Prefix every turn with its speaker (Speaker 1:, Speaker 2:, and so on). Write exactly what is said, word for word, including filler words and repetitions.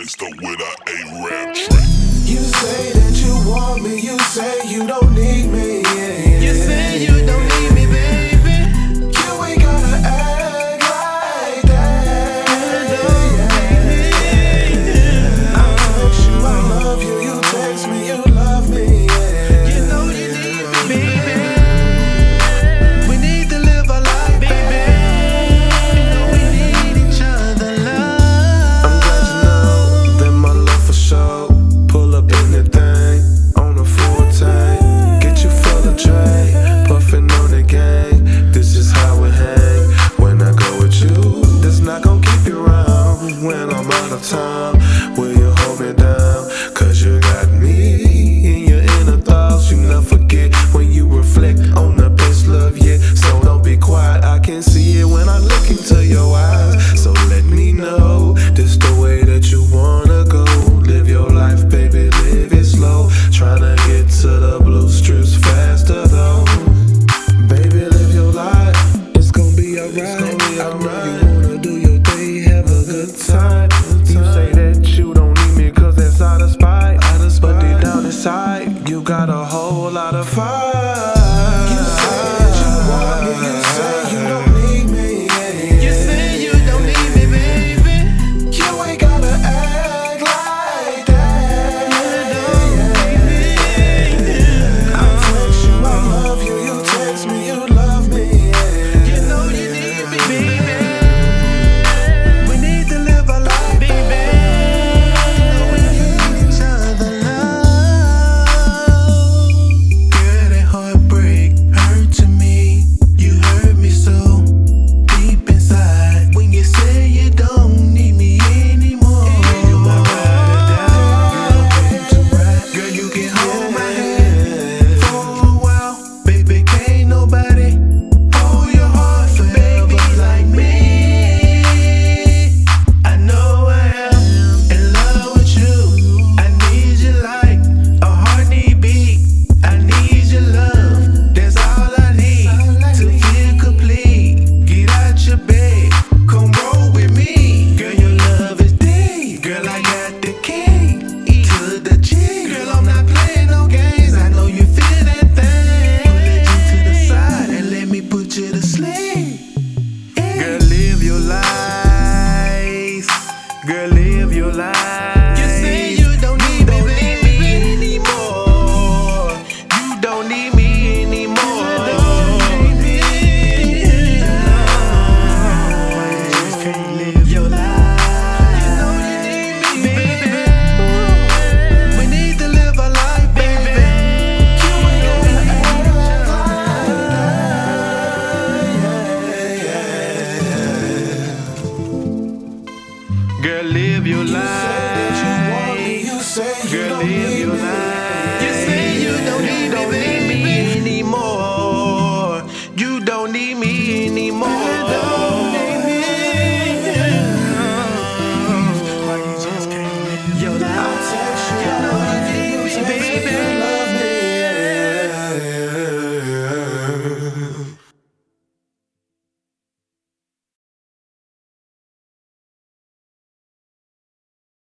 Speaker 1: laced up with a A-rap track.
Speaker 2: You say that you want me, you say you don't need me, yeah, yeah.
Speaker 3: You say you don't need me, baby.
Speaker 2: You ain't gotta act like that. I text you, I love you, you text me, you love me, yeah.
Speaker 3: You know you need me, baby. We need to live our life, baby. You know we need each other, love.
Speaker 2: I'm glad you know that my love for sure. Pull up anything on a full tank, get you full of drink, puffin' on the gang. This is how we hang. When I go with you, that's not gon' keep you around. When I'm out of town, will you hold me down? Cause you got me in your inner thoughts. You never forget when you reflect on the best love yet. So don't be quiet, I can see it when I look into your eyes. So let me know this the way that you wanna go. Live your life, baby, live it slow. Tryna get to the blue strips faster though. Baby, live your life, it's gon' be alright. I know you wanna do your thing, have a good time. You say that you don't need me cause that's out of spite, but deep down inside, you got a whole lot of fire. You say that you want me, you say you don't need me, yeah.
Speaker 3: You say you don't need me, baby.
Speaker 2: You ain't gotta act like that. I text you, I love you, you text me, you love me, yeah.
Speaker 3: You know you need me, baby. We need to live our life, baby. You know we need each other, love. Girl, that heartbreak hurt to me. You hurt me so deep inside when you say you don't need me anymore. You my ride or die, girl, I'm ready to ride. Girl, you can hold my hand for a while, baby. Can't nobody hold your heart forever like me. I know I am in love with you. I need you like a heart need beat. I need your love, that's all I need to feel complete. Get out your bed, come roll with me. Girl, your love is deep. Girl, I got the key to the G. Girl, I'm not playing no games. I know you feel that thing. Pull you to the side and let me put you to sleep. Girl, live your life. Girl, live your life. You say you don't need me, baby, anymore. You don't need me anymore. You don't need me anymore. You just can't live your life. You know you need me, baby. We need to live our life, baby. You ain't gonna act like. Girl, live your life.
Speaker 2: You say that you want me, you say you
Speaker 3: Girl,
Speaker 2: don't
Speaker 3: live
Speaker 2: need